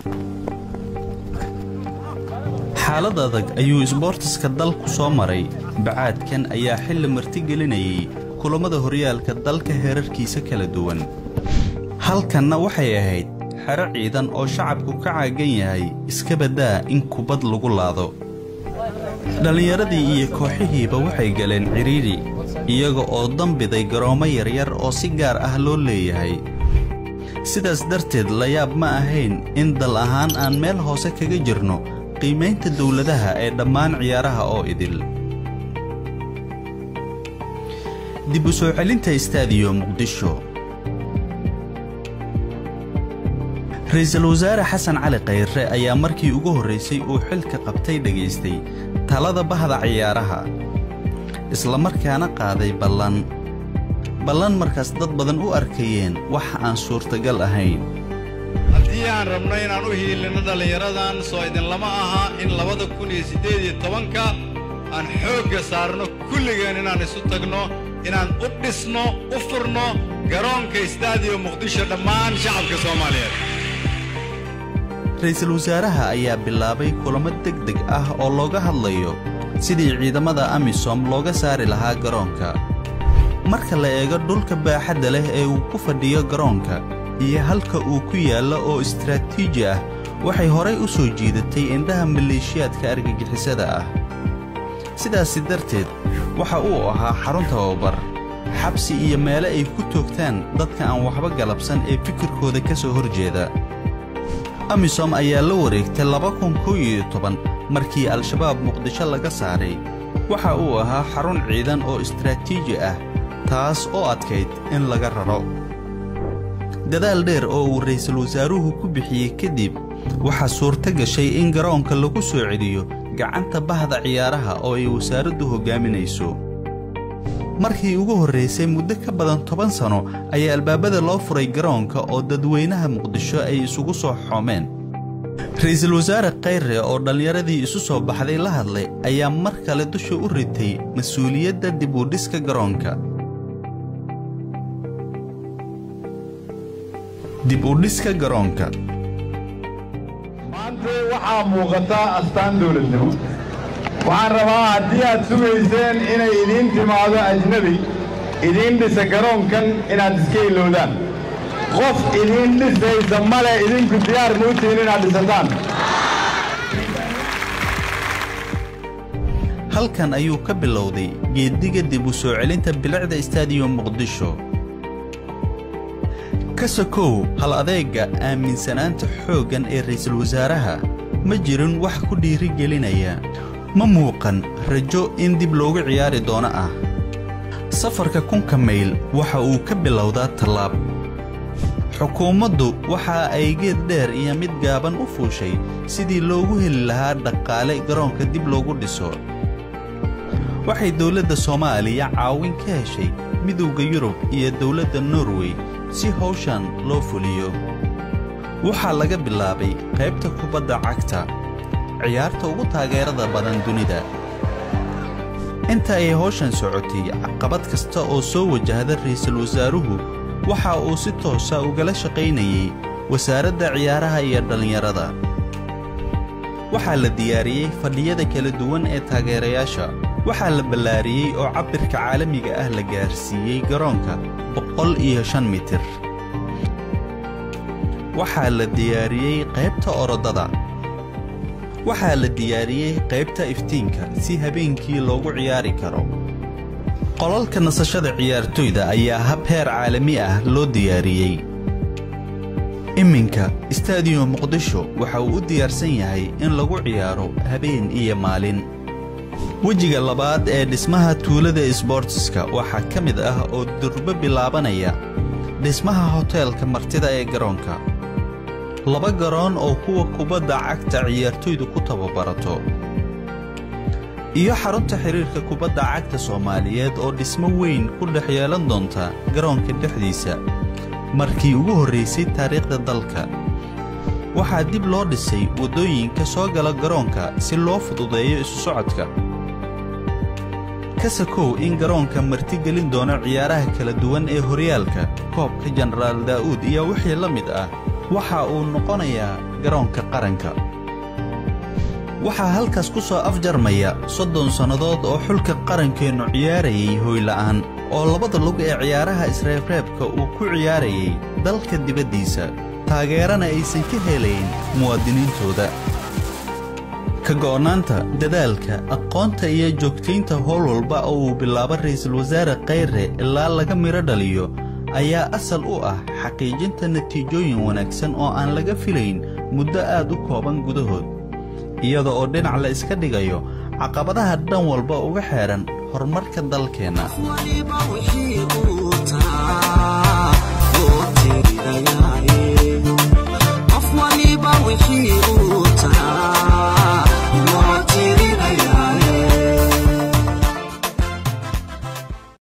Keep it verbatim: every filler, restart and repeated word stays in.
xaalad adag ayuu isboortiska dalku soo maray bacaadkan ayaa xilli marti gelinayay kulamada horyaalka dalka heerarkiisa kala duwan halkanna waxay ahayd xero ciidan oo shacabku ka caagan yahay iska badaa in kubad lagu laado dhalinyaradii iyo kooxihiiba waxay galeen ciriiri iyaga oo dambiday garoomo yaryar oo si gaar ah loo leeyahay sidaas darteed la yaab ma ahayn in dal ahaan aan meel hoose kaga jirno qiimaynta dawladaha ee dhammaan ciyaaraha oo idil dib u soo celinta istaadiyo muqdisho ra'iisul wasaare xasan cali khayre ayaa markii ugu horeysay uu xilka qabtay dhageystay talada bahda ciyaaraha isla markaana qaaday ballan ballan markaas dad badan u arkayeen wax aan suurtagal ahayn haddii aan rabno inaan u hiilino dhallinyaradan soo idin lama aha in labada kun iyo siddeed iyo tobanka aan xoogga saarno kulligeen inaan isu tagno inaan u dhisno u furno garoonka istaadiyo muqdisho dhammaan shacabka Soomaaliyeed ra'iisul wasaaraha ayaa bilaabay kulamo degdeg ah oo looga hadlayo sidii ciidamada Amisom looga saari lahaa garoonka marka la eego dhulka baaxadda leh ee uu ku fadhiyo garoonka iyo halka uu ku yaalo oo istiraatiiji ah waxay horay u soo jiidatay indhaha maleeshiyaadka argagixisada ah sidaas darteed waxa uu ahaa xarun tababar xabsi iyo meelo ay ku toogtaan dadka aan waxba galabsan ee fikirkooda ka soo horjeeda Amisom ayaa la wareegtay laba kun kow iyo toban markii al-shabaab muqdisho laga saaray waxa uu ahaa xarun ciidan oo istiraatiiji ah taas oo adkayd in laga raro dadaal dheer oo uu ra'iisul wasaaruhu ku bixiyay kadib waxa suurta gashay in garoonka lagu soo celiyo gacanta bahda ciyaaraha oo ay wasaaraddu hogaaminayso markii ugu horeysay muddo ka badan toban sano ayaa albaabada loo furay garoonka oo dadweynaha muqdisho ay isugu soo xoomeen ra'iisul wasaare khayre oo dhalinyaradii isu soo baxday la hadlay ayaa mar kale dusha u ritay mas'uuliyadda dib u dhiska garoonka dib u dhiska garoonka maanta waxaa muuqata astaan dawladnimo waxaan rabaa haddii aad sugayseen inay idiin timaado ajnabi idiin dhisa garoonkan inaad iska ilowdaan qof idiin dhisaysa male idinku diyaar muutiin inaad dhisataan halkan ayuu ka bilowday geediga dib u soo celinta bilicda istaadiyo muqdisho kasakow hal adeega aaminsanaanta xooggan ee ra'iisul wasaaraha ma jirin wax ku dhiiri gelinaya ma muuqan rajo in dib loogu ciyaari doono ah safarka kunka mayl waxa uu ka bilowdaa tallaab xukuumaddu waxa ay geed dheer iyo mid gaaban u fuushay sidii loogu heli lahaa dhaqaale garoonka dib loogu dhiso waxay dawladda Soomaaliya caawin ka heshay midowga Yurub iyo dawladda Norway si hawshan loo fuliyo waxaa laga bilaabay qaybta kubadda cagta ciyaarta ugu taageerada badan dunida inta ay hawshan socotay caqabad kasta oo soo wajahda ra'iisul wasaaruhu waxa uu si toos ah uga shaqaynayay wasaaradda ciyaaraha iyo dhalinyarada waxaa la diyaariyay fadhiyada kala duwan ee taageerayaasha waxaa la ballaariyay oo cabirka caalamiga ah la gaarsiiyay garoonka boqol iyo shan mitir waxaa la diyaariyay qaybta orodada waxaa la diyaariyay qaybta iftiinka si habeenkii loogu ciyaari karo qolalka nasashada ciyaartoyda ayaa hab heer caalami ah loo diyaariyay iminka istaadiyo muqdisho waxa uu u diyaarsan yahay in lagu ciyaaro habeen iyo maalin wejiga labaad ee dhismaha tuulada isboortiska waxaa ka mid ah oo durba bilaabanaya dhismaha hoteelka martida ee garoonka laba garoon oo kuwa kubadda cagta ciyaartoydu ku tababarato iyo xarunta xiriirka kubadda cagta Soomaaliyeed oo dhismo weyn ku dhex yeelan doonta garoonka dhexdiisa markii ugu horeysay taariikhda dalka waxaa dib loo dhisay wadooyinka soo gala garoonka si loo fududeeyo isu socodka kasakow in garoonka marti gelin doono ciyaaraha kala duwan ee horyaalka koobka Generaal Daawud iyo wixii la mid ah waxa uu noqonayaa garoonka qaranka. waxaa halkaas ku soo afjarmaya soddon sannadood oo xulka qarankeennu ciyaarayay hooyla'aan oo labada lug ee ciyaaraha isreebreebka uu ku ciyaarayay dalka dibaddiisa, taageerana aysan ka helayn muwaadiniintooda. ka go'naanta dadaalka aqoonta iyo joogtaynta howl walba oo uu bilaabo ra'iisul wasaare Khayre ilaa laga miro dhaliyo ayaa asal u ah xaqiijinta natiijooyin wanaagsan oo aan laga filayn muddo aad u kooban gudahood, iyada oo dhinac la iska dhigayo caqabadaha dhan walba uga xeeran horumarka dalkeenna.